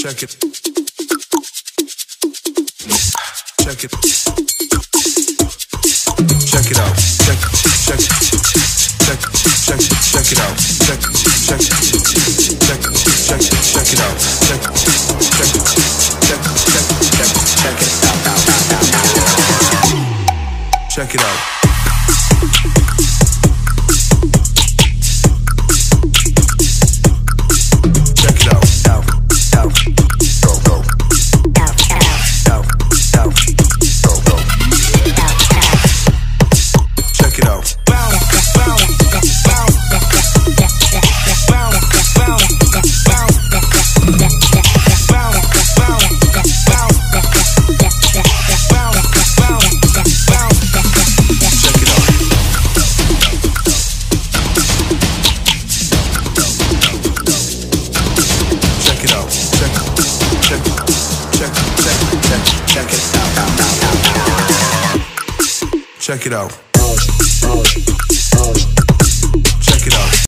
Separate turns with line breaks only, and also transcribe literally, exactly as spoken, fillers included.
Check it. Check it. Check it out. Check check check check check check it out. Check check check check check check it out. Check check check check check check it out. Check it out. Check it out.